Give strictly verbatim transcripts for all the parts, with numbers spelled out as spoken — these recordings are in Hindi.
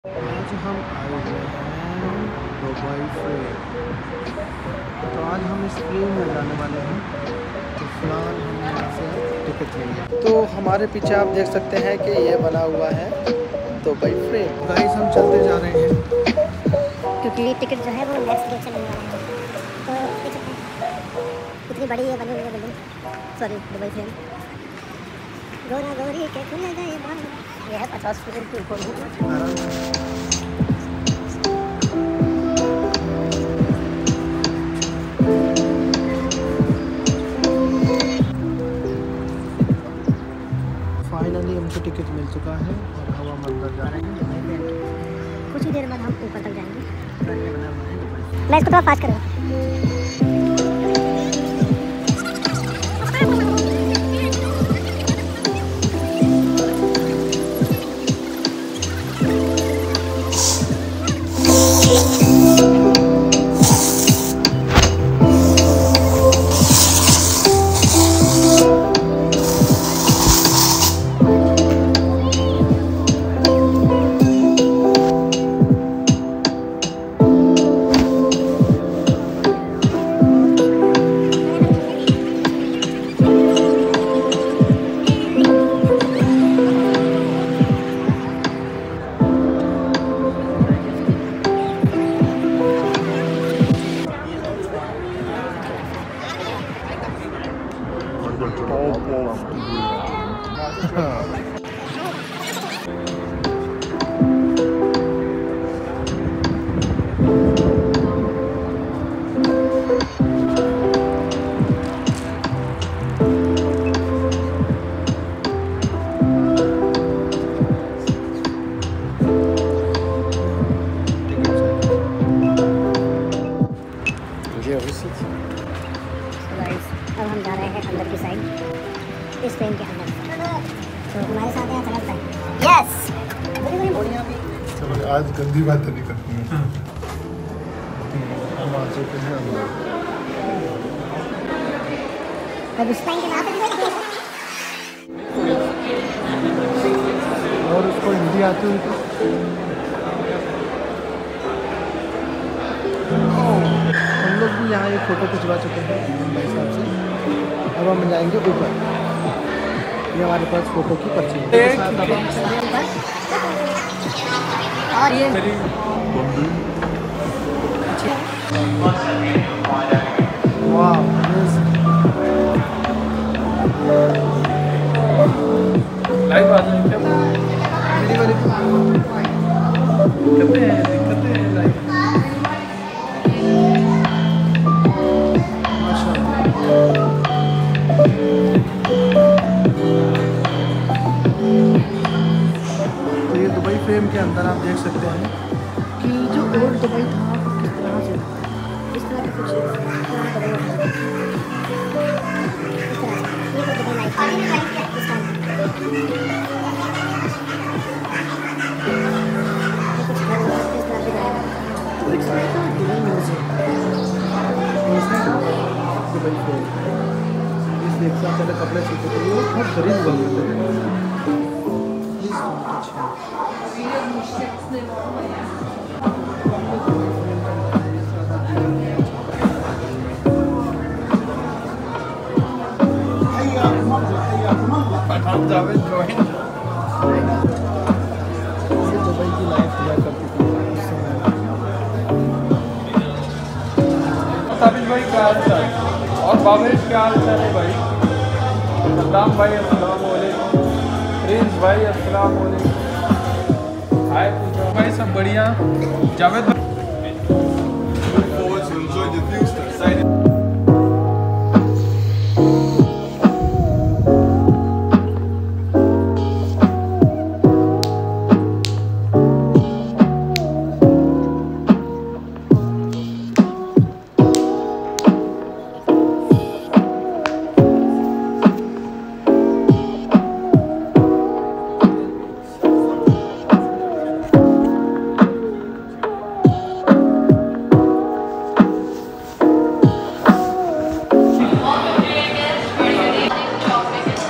आज हम आए हुए हैं दुबई फ्रेम। तो आज हम इस फ्रेम में जाने वाले हैं। तो फिलहाल हम यहाँ से टिकट लेंगे। तो हमारे पीछे आप देख सकते हैं कि ये बना हुआ है दुबई फ्रेम। गाइस हम चलते जा रहे हैं क्योंकि टिकट जो है वो नेक्स्ट डे चलने वाला है। तो देख सकते हैं कितनी बड़ी ये बनी हुई है बिल्डिंग, सॉरी दुबई फ्रेम। गोरा गोरी के खुल गए बाल, ये है पचास फुट की ऊपर। फाइनली हमको टिकट मिल चुका है और हवा में अंदर जा रहे हैं। कुछ ही देर बाद हम ऊपर तक जाएंगे। मैं इसको थोड़ा फास्ट करूँगा। अब हम जा रहे हैं अंदर की साइड, इस फ्रेम के अंदर। तो हमारे साथ यहाँ चलता है। यस चलो आज गंदी बात नहीं करती हूँ। हम आ चुके हैं अंदर। अब इस टाइम के नाम और उसको हिंदी आती हुई तो हम लोग भी यहाँ एक फ़ोटो खिंचवा चुके हैं भाई साहब से। अब हम जाएंगे ऊपर। ये हमारे पास फ़ोटो की पर्ची है। और ये वाह लाइव आ जाए क्या? मेरी वाली दिक्कतें हैं दिक्कतें हैं लाइव। तो ये दुबई फ्रेम के अंदर आप देख सकते हैं कि जो ओल्ड दुबई था वो किस तरह से इस तरह का कुछ ये तो दुबई लाइफ है इस टाइम। दुबई फ्रेम इसलिए एक साथ पहले कपड़े सीखते थे, वो बहुत गरीब हुआ करते थे। प्लीज दुबई की लाइफ हुआ करती थी उस समय। साबिश भाई क्या हाल चाल और बाबेश क्या हाल चाल है भाई? सद्दाम भाई अस्सलाम वालेकुम, प्रिंस भाई अस्सलाम वालेकुम, हाय पूजा भाई सब बढ़िया। जावेद भाई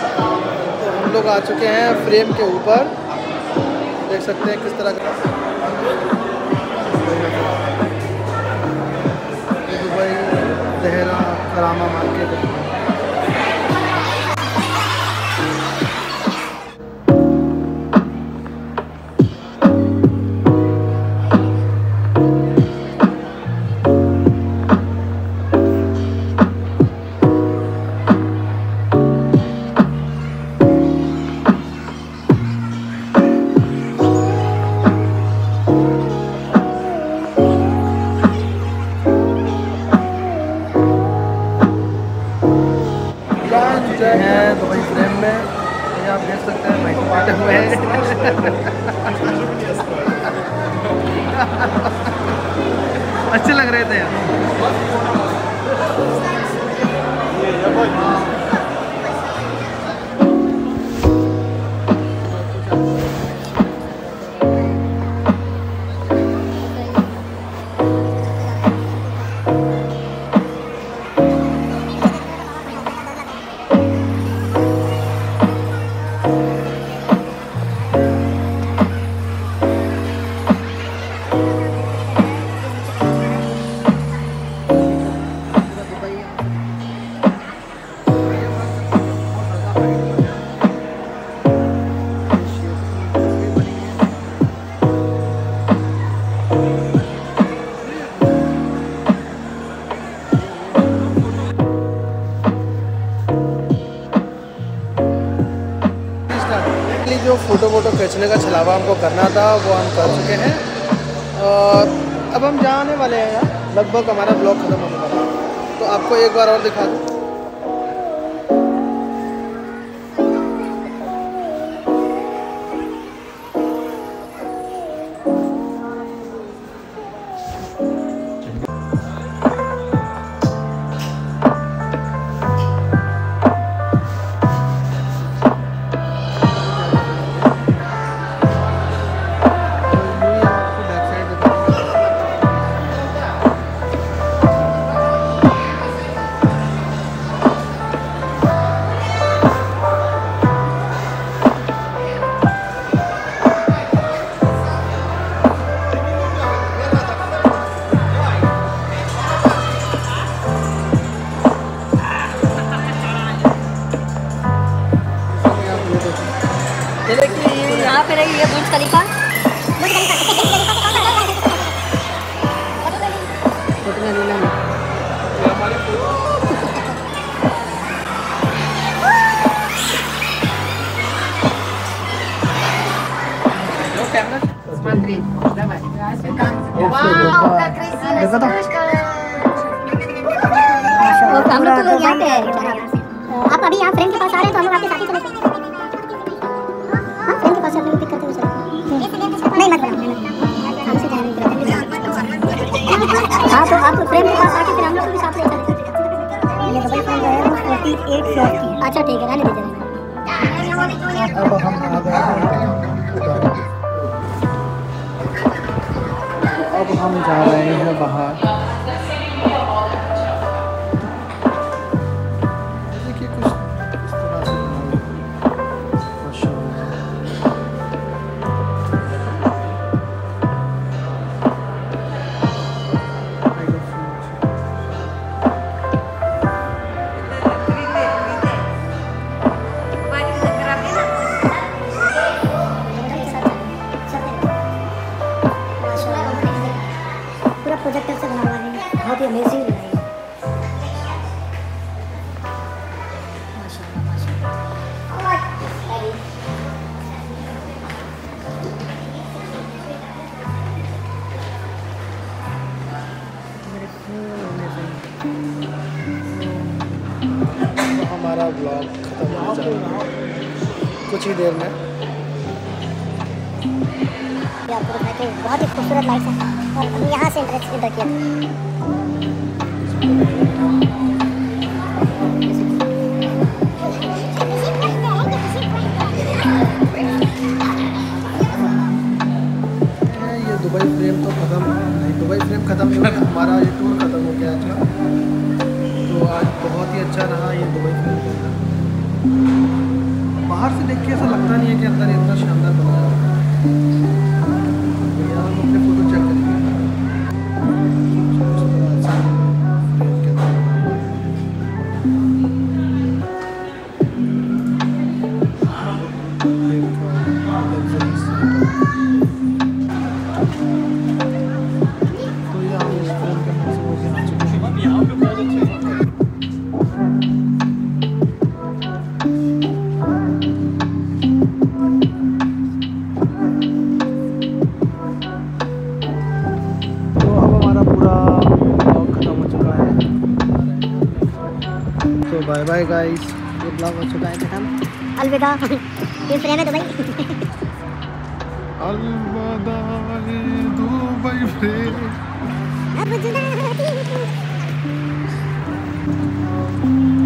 आ चुके हैं फ्रेम के ऊपर, देख सकते हैं किस तरह का दुबई देहरा करामा मार्केट है। हैं दुबई फ्रेम में, ये आप देख सकते हैं भाई पाटे हुए हैं। अच्छे लग रहे थे यार। जो फ़ोटो वोटो खींचने का छलावा हमको करना था वो हम कर चुके हैं और अब हम जाने वाले हैं यार। लगभग हमारा ब्लॉग ख़त्म होने वाला है, तो आपको एक बार और दिखा दूँ। यहाँ पे रही है बुर्ज खलीफा। हम लोग तो यहाँ पे हैं। आप अभी यहाँ फ्रेंड के पास आ रहे हैं तो हम लोग आपके साथ ही चले। हाँ फ्रेंड के पास अपने पिक करते हुए चले। नहीं मत बनाओ, हमसे जाने के लिए। हाँ तो आप फ्रेंड के पास आके फिर हम लोग को भी साथ ले चले। ये डबल फ्रेंड है वो अड़तालीस फ्लोर की। अच्छा ठीक है, रहने दीजिए। अब हम आ गए हैं, अब हम जा रहे हैं बाहर। देखिए कुछ इस तरह से माशाल्लाह। पूरा प्रोजेक्टर से बना हुआ है, बहुत ही अमेजिंग है। माशाल्लाह माशाल्लाह। तो हमारा ब्लॉग खत्म हो जाएगा कुछ ही देर में। ये आपको दिखाया कि बहुत ही खूबसूरत लाइट्स है और हम यहाँ से इंटरेस्ट इंटर किया। ये दुबई फ्रेम तो ख़त्म नहीं, दुबई फ्रेम ख़त्म नहीं हुआ, हमारा ये टूर ख़त्म हो गया आज का। तो आज बहुत ही अच्छा रहा ये दुबई फ्रेम। बाहर से देख के ऐसा लगता नहीं है कि अंदर इतना शानदार बना है। यहाँ हम अपने फोटो चेक करेंगे। तो यहाँ इस फ्रेम के अंदर से वो यहाँ चुके यहाँ पे बहुत अच्छे बाय बाय गाइस, ये ब्लॉग हो चुका है खत्म। अलविदा। ये फ्रेम है दुबई। अलविदा दुबई फ्रेम। अब जुदा